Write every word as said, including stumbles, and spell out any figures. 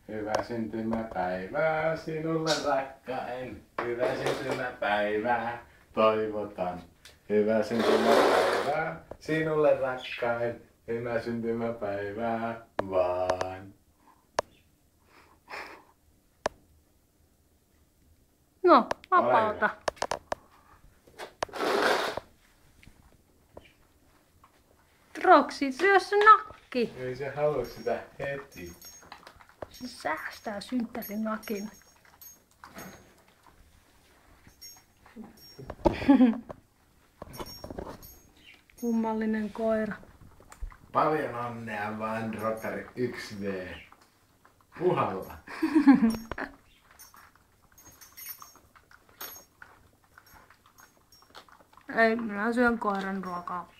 Hyvää syntymäpäivää sinulle rakkain. Hyvää syntymäpäivää toivotan. Hyvää syntymäpäivää sinulle rakkain. Hyvää syntymäpäivää vaan. No, vapauta. Roksi, syö se nakki. Ei se halua sitä heti. Se säästää synttärin nakin. Kummallinen koira. Paljon onnea vaan Rotary yksi V. Puhalla. Ei, minä syön koiran ruokaa.